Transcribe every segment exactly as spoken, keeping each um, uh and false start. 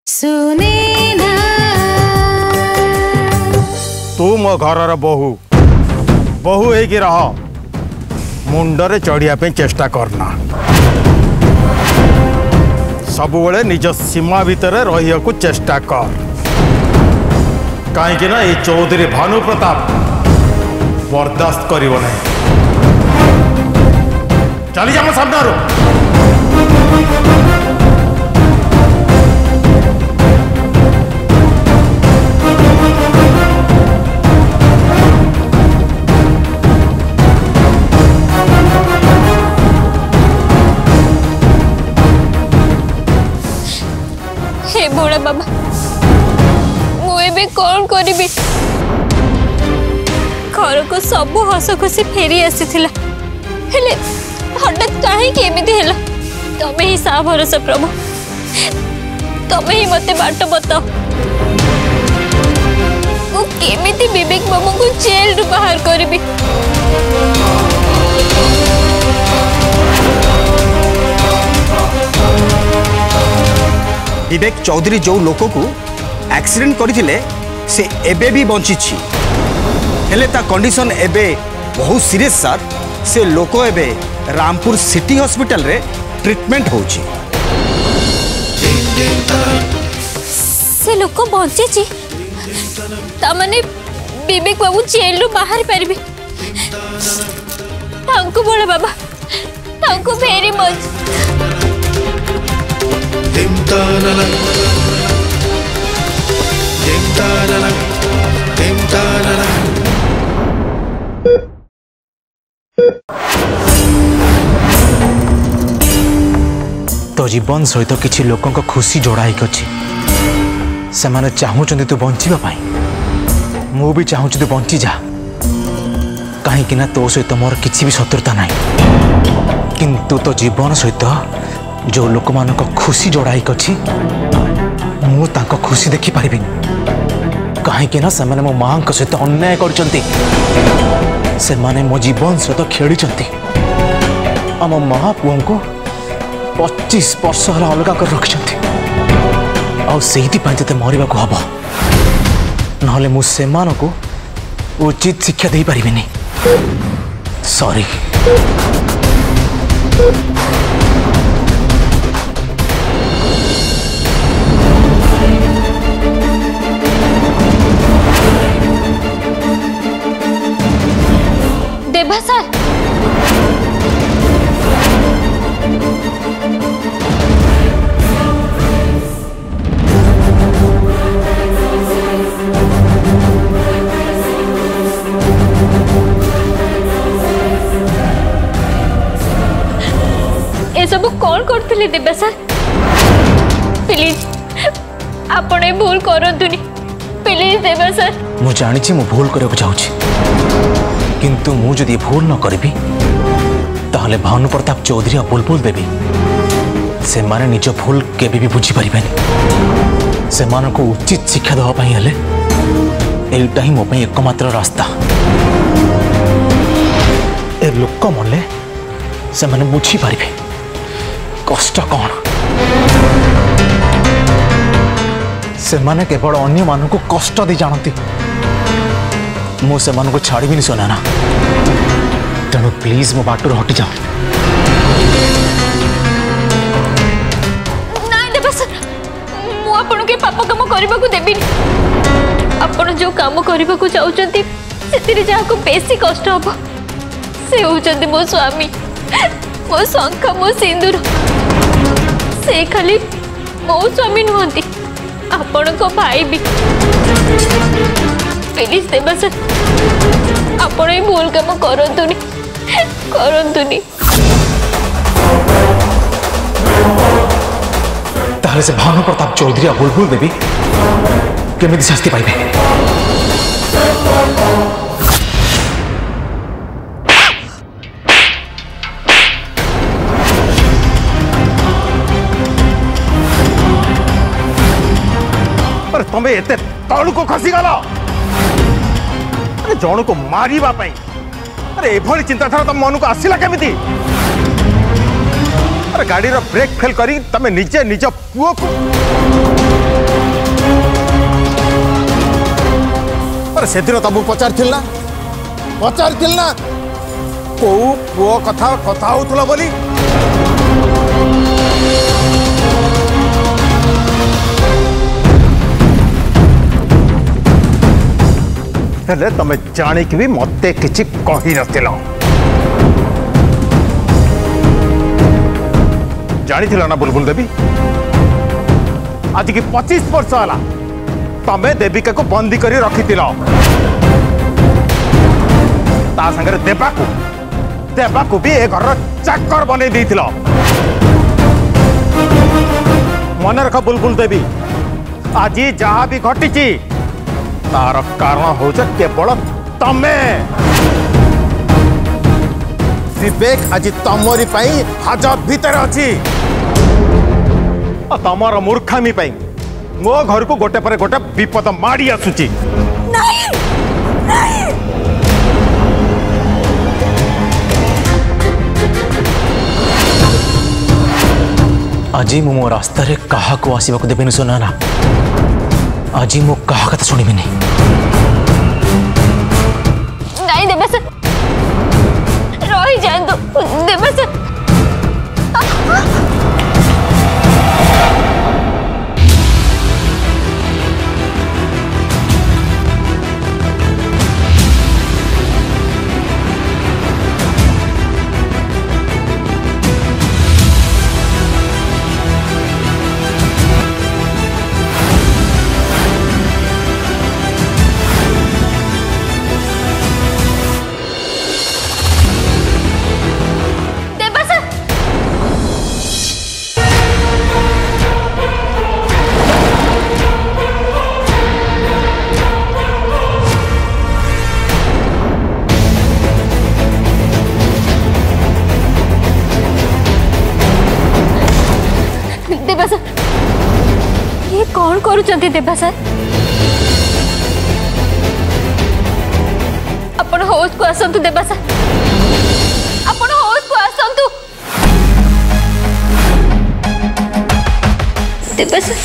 सुने ना तू मो घर बहु बहु होगी रह मुंडरे चढ़िया चेष्टा करना सबुबले निज सीमा भितर रहिया को चेष्टा कर कहीं ना ये चौधरी भानु प्रताप बर्दाश्त करिवो नहीं। चली जा सामने हे बड़ा बाबा मुझे कौन करी घर को सब हस खुशी फेरी आसी हठात कहीं तमें ही सा भरोसा प्रभु तमें ही मते बाट बताओ केमिति विवेक बाबू को जेल रु बाहर करी। विवेक चौधरी जो लोक को एक्सीडेंट करथिले से एबे भी बंची छी हेले ता कंडीशन एबे बहुत सीरियस सर से लोक एबे रामपुर सिटी हॉस्पिटल रे ट्रीटमेंट होची। से लोक बंची छी ता माने विवेक बाबू जेल रु बाहर परबे तांको बड़ा बाबा thank you very much Dimtanala, dimtanala, dimtanala. तो जीवन सहित किसी लोकों को खुशी जोड़ा से माने चाहूचंदी तू बंचिबा पाई मु भी चाहूची तू बंची जा कहीं ना तो सहित मोर किसी भी शत्रुता नहीं किंतु तो जीवन सहित जो लोक मान खुशी जोड़ाई कछि मु तांको खुशी देखि पारिबि कहीं ना से मो मां सहित अन्याय करचंती से माने मो जीवन सहित खेली आम महापुओं को पच्चीस वर्ष हला अलग कर रखिंट आते मरवा को हम ना मु से उचित शिक्षा दे पारिबिनी सॉरी। देवा सर ये सब कौन करते देवा सर प्लीज आपने भूल करतुनी प्लीज देवा सर मु जानी मु भूल करने चाहूँ किंतु मु जदि भूल न करी ताहले भानु प्रताप चौधरी और बुलबुल बेबी से माने निज भूल केबे भी बुझी पारिबेनी से माने को उचित शिक्षा देवा पई हले एटा ही मो पई एकमात्र रास्ता ए लोक मले से माने बुझी पारिबे कष्ट कौन से माने केवल अन्य मानू को कष्ट दे जानती मु से को छाड़ी सोना ना तेणु प्लीज मो बाटर हटि जाओ। नहीं देवा सर मु आपन के पाप काम करबा को देबी आपन जो काम करबा को चाहउचंती सेतिरे जा को बेसी कष्ट हबो से होचंती मो स्वामी मो शंख मो सिंदूर से खाली मो स्वामी नुहंती आपन को भाई भी प्लीज देवा सर आपण ही भूल काम करतुनी करतुनी ताहले से भानु प्रताप चौधरी और बुलबुल बेबी केमिति शास्ति पाइबे पर तुम्हें एते तलू को खसी गला जन को मारिबा पई अरे एभली चिंताधारा तुम मन को आसिला केमिति अरे गाड़ी रो ब्रेक फेल करी तमे निजे निज पुओ को आर से दिन तुमको पचार ना पचार ना को पुओ कथा कथा होतला बोली हेले तमे जानिक भी मते किछि कहि नथिला जानी थिला ना बुलबुल देवी आज की पच्चीस वर्ष है तमे देविका को बंदी करी रखी संगे देवा को देवा को भी ए घर चाकर बने देथिल मन रख बुलबुल देवी आज जहाँ भी घटी तार कारण हो केवल तमे विवेक आज तमरी हाजत भितर अच्छी तमर मूर्खामी मो घर को गोटे पर गोटे विपद माड़ी आसुची आज मु मो रास्ता रे कहा को आसवा को देबेनि सुना ना आज मु कहा कथा सुनिबे नहीं नहीं देबे सर रही जाए तो देबे सर देबा सर ये कौन करुचंती देबा सर अपन होश को आसंतु देबा सर अपन होश को आसंतु देबा सर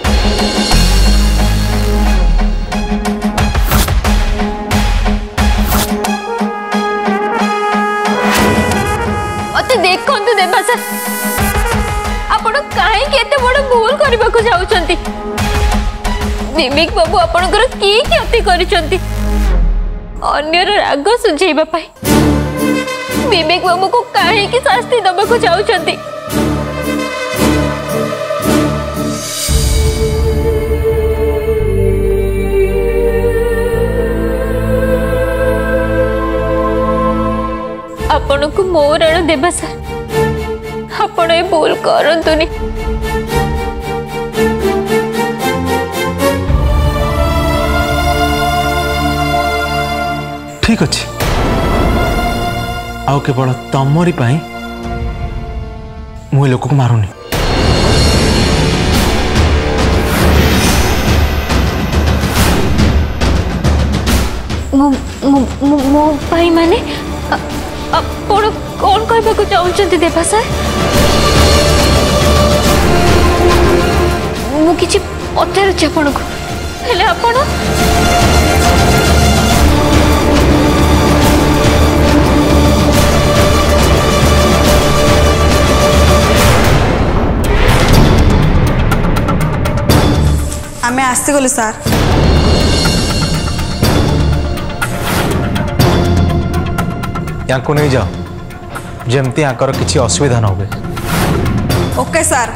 मते देखंतु देबा सर आपण काहे केते बड़ भूल करबा को जाउचंती विवेक बाबू आपणकर की क्षति करिसंती अन्यर राग सुझेबा पाई विवेक बाबू को काहे की शास्ति दबा को जाउचंती आपण को मोर रण देबा सर आपण ए भूल करंतुनी ठीक अच्छे आउ केवल तमरी पाई मु लोक को मारुनी मो मो मो पाई माने आपण कौन कहबा को चाहउछंती देबा सर मु किछि पचार छ आपण को हेले आपण आमे आस्ते गलु सर या को नहीं जाओ जमती आकर किसी असुविधा न हो ओके सर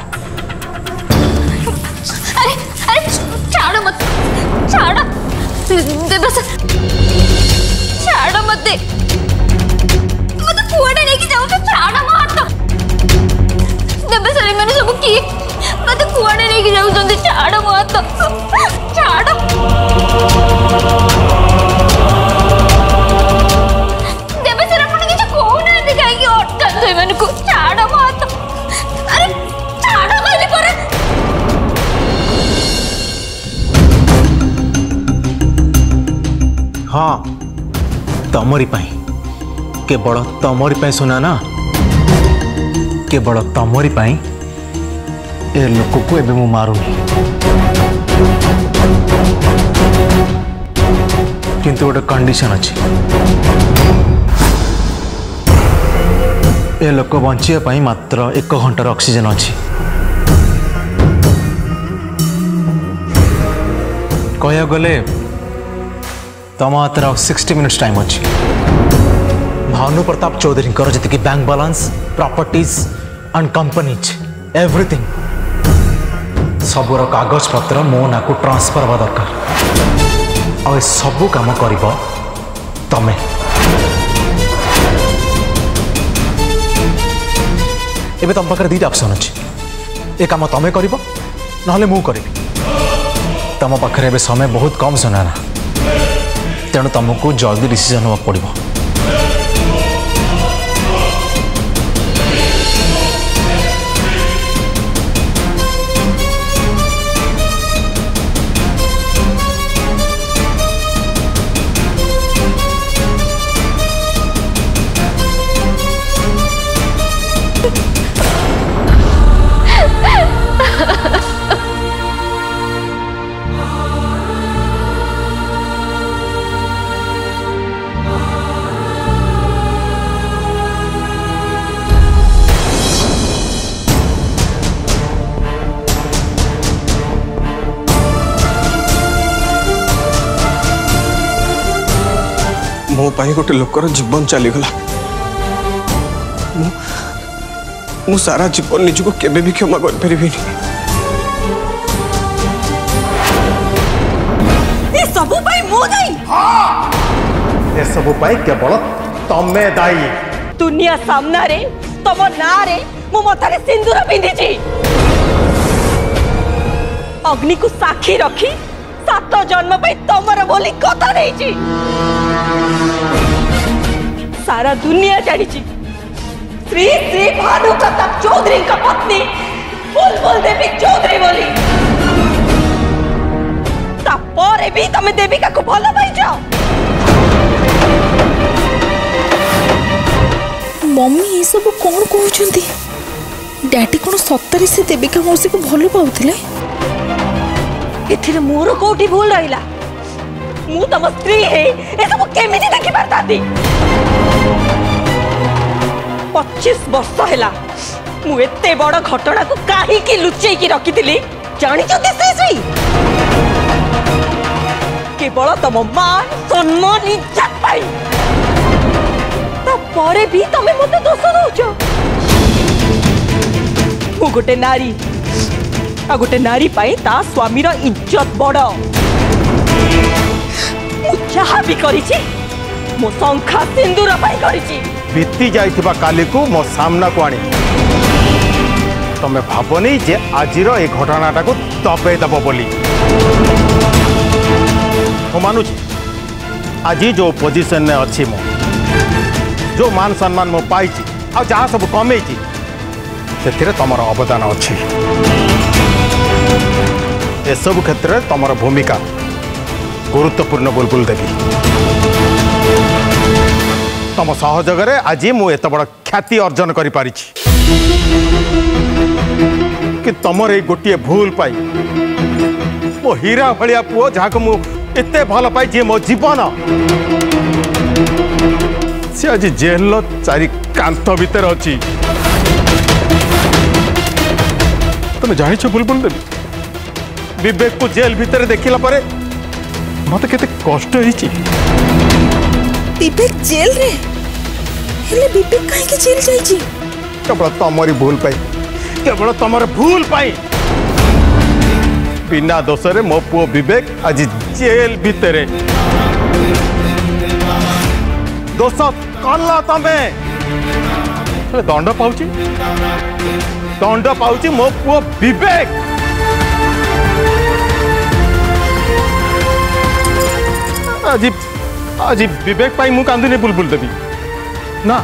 अरे अरे छाड़ मत छाड़ देबा सर छाड़ मत मत कुआडे लेके जाऊ तो छाड़ मो हाथ देबा सर मैंने सब की मत कुआडे लेके जाऊ जल्दी छाड़ मो हाथ छाड़ को छाड़ मत अरे छाड़ कहली पर हाँ तमरी पाई केवल तमरी पाई सुना ना केवल तमरी पाई ए लोक को एबे मु मारुनी किंतु गोटे कंडीशन अच्छी ए लोक बचाई मात्र एक घंटार ऑक्सीजन अच्छी कह गले तुम हाथ सिक्सटी मिनिट्स टाइम अच्छी Bhanu Pratap Chaudhary ji bank balance properties and companies everything सबूर कागज पत्र मो ना को ट्रांसफर हवा दरकार आ सबू काम कर तमें एबे तुम पाखे दुईटा ऑप्शन अच्छी ए काम तमें कर ना मु करी तुम पाखे एबे समय बहुत कम समय ना तेणु तुमको जल्दी डिसीजन होगा पड़ो मो पाई गोटे लोकर जीवन चलीगला मु सारा जीवन निजको केबे भी क्षमा कर परिबिनी ए सबु पाई मो दाई हाँ ए सबु पाई केवल तमे दाई दुनिया सामना रे तम ना रे मो मथारे सिंदूर पिंधिची अग्नि को साक्षी रखी सात जन्म पे तमर बोली कथा देची सारा दुनिया जानी श्री श्री भानु प्रताप चौधरी का पत्नी बुलबुल देवी चौधरी बोली तापर भी तमे देविका को भल पाइछ मम्मी ये सब कौन कहते डैडी कौन सतरे से देविका मौसी को भल पाउथिले एथिरे मोर कोठी भूल रहिला मु तम स्त्री है ए सब केमिति देखि पारताती पच्चीस वर्ष हैला मु एते बड़ घटना को काहे की लुचै की रखितिली जानि जति श्री केवल तम मान सम्मान इज्जत पाई ता परे भी तमे मते दोष दउछो मु गोटे नारी आ गोटे नारी पाई ता स्वामीर इज्जत बड़ जहा भी करिछि मो संखा सिंदूर पाई करिछि बीती जाइथिबा काली को मो सामना को आनी तमे भाबनी जे आजिर ए घटनाटा को दबे दब बोली मो मानुछि आज जो पोजिशन ने अच्छी मो जो मान सम्मान मो पाइछि आ जहाँ सब कमेछि से तमर अवदान अच्छी ए सब क्षेत्र में तमर भूमिका गुरुत्वपूर्ण बुलबुल देवी तम सहयोग आज मु एत बड़ ख्याति अर्जन कर कि तमर ये गोटे भूल पाई मो हीरा भाया पुओ जहाँ को मु एते भल पाई मो जीवन से आज जेल चारि कांथ भीतर अच्छी तुम जाच बुलबुल देवी विवेक को जेल भीतर देखला परे मत केते कष्ट होईची विवेक जेल रे हेले विवेक काहे के जेल जाईची केवल तमरी भूल पाई केवल तमर भूल पाई बिना दोष रे मो पुओ विवेक आज जेल भीतर दोष कला तमे दंड पाउची दंड पाउची मो पुओ विवेक आज आज विवेक पाई मु कांदुनी बुलबुल देवी ना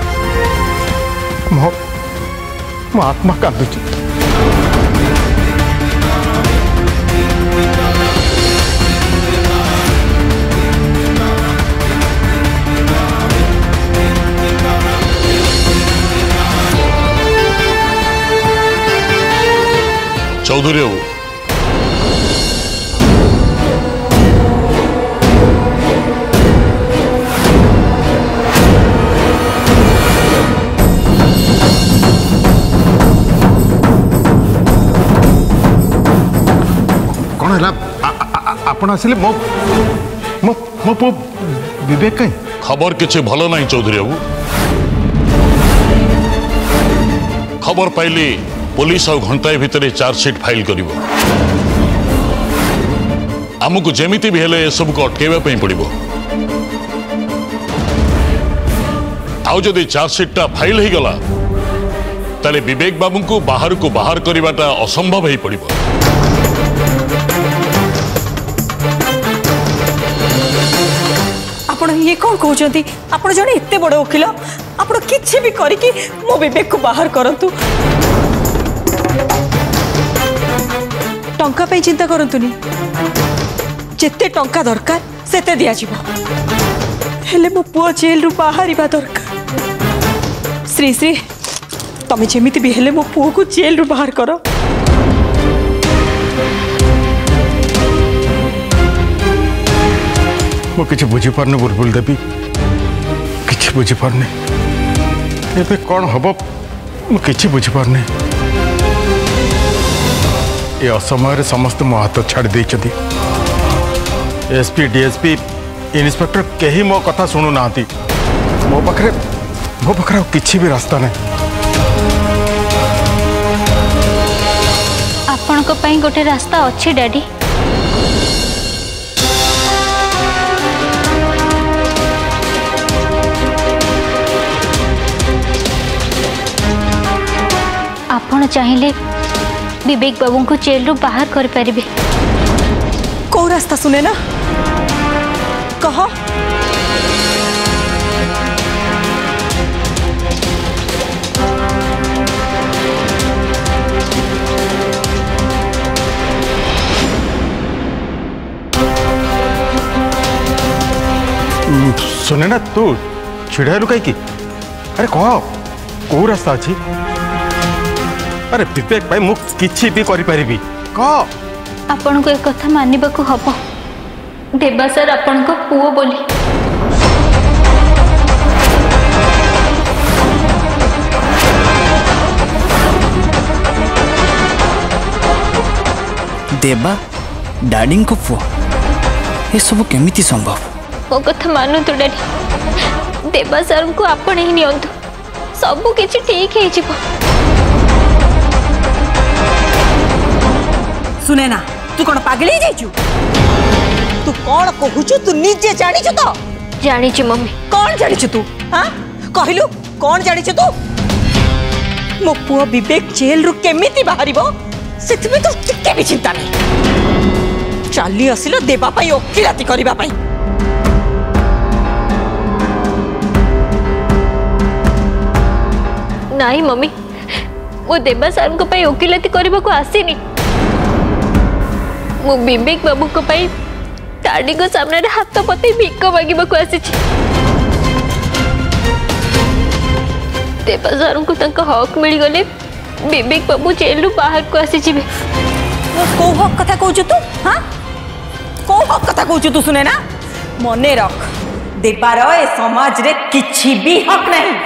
मो मो आत्मा कांदुची चौधरी बाबू कौन है आपण आसिले मो मो मो पो विवेक कहीं खबर किसी भल नहीं चौधरी बाबू खबर पाइली पुलिस और घंटाए भितर चार्जसीट फाइल करिवो आमको जेमिति भी हेले सब को अटकेबा पई पड़िबो आउ जदि चार्जसीटा फाइल हो गला ताले विवेक बाबू को बाहर को बाहर करवाटा असंभव हो पड़िबो आपण ये कौन कहते आपण जड़े एत बड़ वकिल आपण किसी भी करके मो विवेक को बाहर करंतु टंका पे चिंता करंतुनी जिते टंका दरकार सेते दिया जीवो हेले मो पुआ जेल रु बाहर दरकार श्री श्री तमे जेमिति भी हेले मो पुआ को जेल रु बाहर करो मु किसी बुझी पारने बुलबुल देवी किसी बुझी पारने एबे कौन हम मु किसी बुझी पारने ये असमय समस्त मो हाथ छाड़ देइछथि एसपी डीएसपी इन्स्पेक्टर कहीं मो कथा शुणु ना मो पाखे मो पाखे किसी भी रास्ता नहीं आपण को पई गोटे रास्ता अच्छी डैडी आपण चाहिए विवेक बाबू को जेल रु बाहर कर पारिबे को रास्ता सुने ना कह सुने ना तू छिड़ालु कहीं अरे कह कौ रास्ता अच्छी अरे विवेक भाई मु किछि भी करि परिबी कह आपण को एक कथा मानिबा को हबो देबा सर आपण को पुओ बोली देबा डैडी को पुओ ये सब केमिति संभव मो कथा मानु तो डैडी देबा सर को आपण ही नियंतु सब किछि ठीक हे जिवो सुने ना तू कौन पागल ही जाइछु तू कौन कहूछु तू निजे जानिछु तो जानिछु मम्मी कौन जानिछु तू हां कहलु कौन जानिछु तू मो पुओ विवेक जेल रु केमिति बाहरिबो सेति में तो टिके भी चिंता नहीं चाली आसिलो देबा पई ओकिलाती करबा पई नहीं मम्मी वो देबा सर को पई ओकिलाती करबा को आसीनी मु विवेक बाबू को पाई दादी को सामने रे हाथ पते भिक मागिबा को आसी छी देबा सर को तंका हक मिल गले विवेक बाबू जेल रु बाहर को आसी छिबे को हक कथा कहू तू हां को हक कथा कहू तू सुने ना मने रख देबार ए समाज रे किछि भी हक नहीं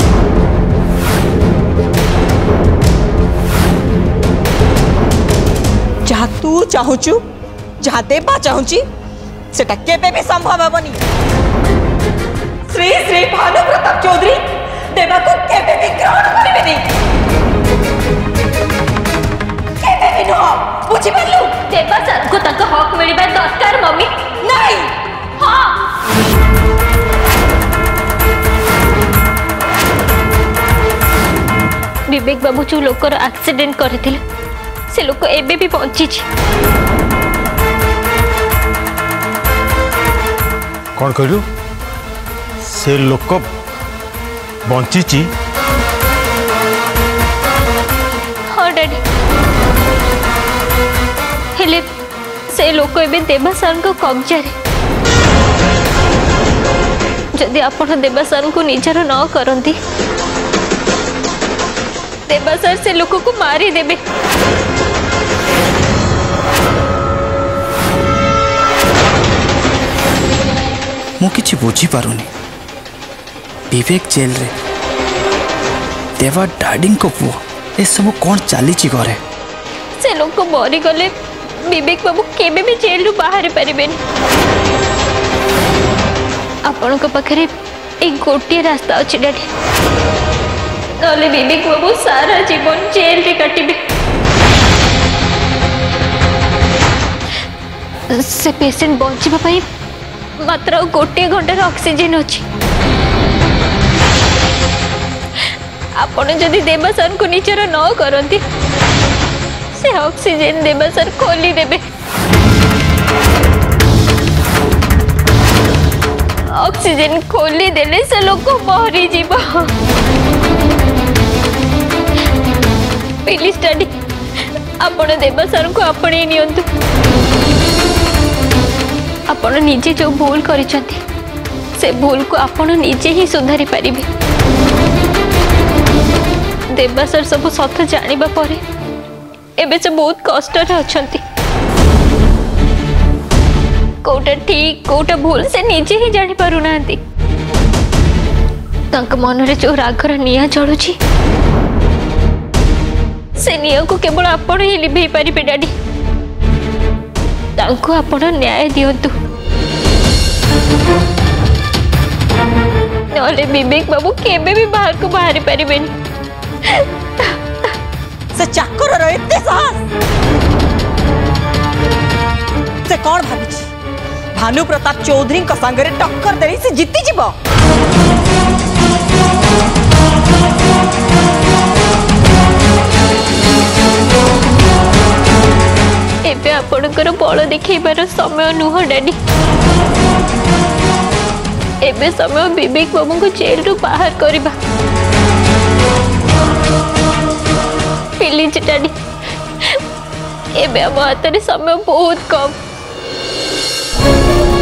जहाँ तू चाहूचु जहाँ देबा चाहूची सेटा केबे भी संभव हेबनी श्री श्री भानु प्रताप चौधरी देबा को केबे भी ग्रहण करिबेनी केबे भी नो बुझी परलु देबा सर को तक हक मिलबा दरकार मम्मी नहीं हां विवेक बाबू जो लोकर एक्सीडेंट करथिले से लोक एबे भी पहुंची कौन कहलु से लोक बंची हाँ डैडी हेले से लोक एबे देबा सर को कब्जा रे जदि आपण देबा सर को निजर न करंती देबा सर से लोक को मारी देबे मु किछि बुझी पारुनी विवेक जेल रे देवा डैडी को पुओ ए सब कौन चली घरे से लोक मरी गले विवेक बाबू केबे भी जेल रु बाहर पारिबेन। आपण को पाखरे एक गोटे रास्ता अछि डैडी, नले विवेक बाबू सारा जीवन जेल रे काटिबे। से पेशेंट बंचिबा पई मात्र गोटे घंटार ऑक्सीजन अछि। आपण जदि देवसर को निचर न करंती से ऑक्सीजन देवसर खोली देबे। ऑक्सीजन खोली देले से लोक मरी जीव। प्लीज डैडी आपण देवसर को अपने नियंतु। आपण निजे जो भूल करिसंती से भूल को आपण निजे ही सुधारी पारिबे। देवसर सब सत जानिबा परे एबे से बहुत कष्ट रे अछंती। कोटा ठीक कोटा भूल से निजे ही जानि पारु नांती। तंक मन रे जो रागर निया जळुची से निया को केवल आपण ही लिभेई पारिबे डैडी। तांको आपण न्याय दियंतु, नले विवेक बाबू केबे भी बाहर को बाहरी पारिबेनी। से चाकर एते साहस से कौन भाभी भानु प्रताप चौधरी का संगरे टक्कर दे से जीती जीव। एबे आपणकर बल देखैबार समय नुह डैडी। एबे समय विवेक बाबू को जेल रु बाहर करबा। प्लीज डैडी एबे हम हाथ समय बहुत कम।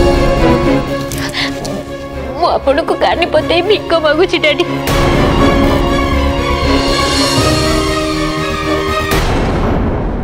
मु आपन को कानी पते भिक मागुची डैडी।